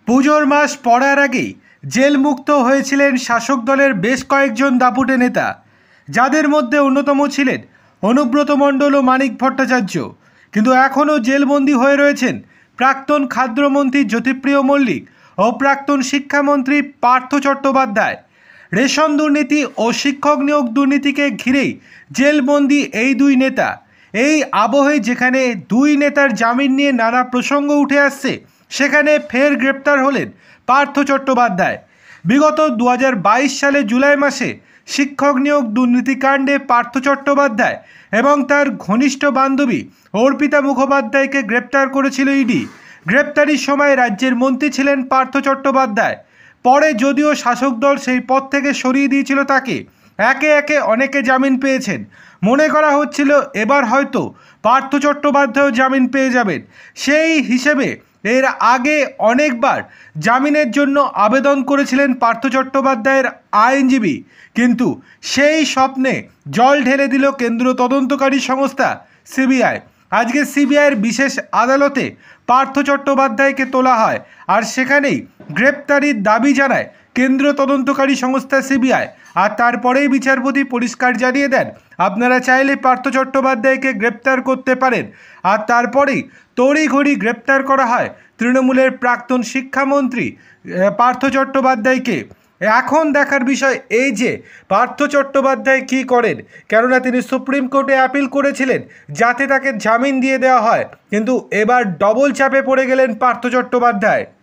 পুজোর মাস পড়ার আগেই জেলমুক্ত হয়েছিলেন শাসক দলের বেশ কয়েকজন দাপুটে নেতা, যাদের মধ্যে অন্যতম ছিলেন অনুব্রত মণ্ডল ও মানিক ভট্টাচার্য। কিন্তু এখনও জেলবন্দি হয়ে রয়েছেন প্রাক্তন খাদ্যমন্ত্রী জ্যোতিপ্রিয় মল্লিক ও প্রাক্তন শিক্ষামন্ত্রী পার্থ চট্টোপাধ্যায়। রেশন দুর্নীতি ও শিক্ষক নিয়োগ দুর্নীতিকে ঘিরেই জেলবন্দি এই দুই নেতা। এই আবহে যেখানে দুই নেতার জামিন নিয়ে নানা প্রসঙ্গ উঠে আসছে, সেখানে ফের গ্রেপ্তার হলেন পার্থ চট্টোপাধ্যায়। বিগত 2022 সালে জুলাই মাসে শিক্ষক নিয়োগ দুর্নীতিকাণ্ডে পার্থ চট্টোপাধ্যায় এবং তার ঘনিষ্ঠ বান্ধবী অর্পিতা মুখোপাধ্যায়কে গ্রেপ্তার করেছিল ইডি। গ্রেপ্তারির সময় রাজ্যের মন্ত্রী ছিলেন পার্থ চট্টোপাধ্যায়। পরে যদিও শাসক দল সেই পদ থেকে সরিয়ে দিয়েছিল তাকে, একে একে অনেকে জামিন পেয়েছেন। মনে করা হচ্ছিল এবার হয়তো পার্থ চট্টোপাধ্যায়ও জামিন পেয়ে যাবেন। সেই হিসেবে এর আগে অনেকবার জামিনের জন্য আবেদন করেছিলেন পার্থ চট্টোপাধ্যায়ের আইনজীবী, কিন্তু সেই স্বপ্নে জল ঢেলে দিল কেন্দ্রীয় তদন্তকারী সংস্থা সিবিআই। আজকে সিবিআইয়ের বিশেষ আদালতে পার্থ চট্টোপাধ্যায়কে তোলা হয়, আর সেখানেই গ্রেপ্তারির দাবি জানায় কেন্দ্রীয় তদন্তকারী সংস্থা সিবিআই। আর তারপরেই বিচারপতি পরিষ্কার জানিয়ে দেন, আপনারা চাইলে পার্থ চট্টোপাধ্যায়কে গ্রেপ্তার করতে পারেন। আর তারপরেই তড়িঘড়ি গ্রেপ্তার করা হয় তৃণমূলের প্রাক্তন শিক্ষামন্ত্রী পার্থ চট্টোপাধ্যায়কে। এখন দেখার বিষয় এই যে পার্থ চট্টোপাধ্যায় কী করেন, কেননা তিনি সুপ্রিম কোর্টে অ্যাপিল করেছিলেন যাতে তাকে জামিন দিয়ে দেওয়া হয়, কিন্তু এবার ডবল চাপে পড়ে গেলেন পার্থ চট্টোপাধ্যায়।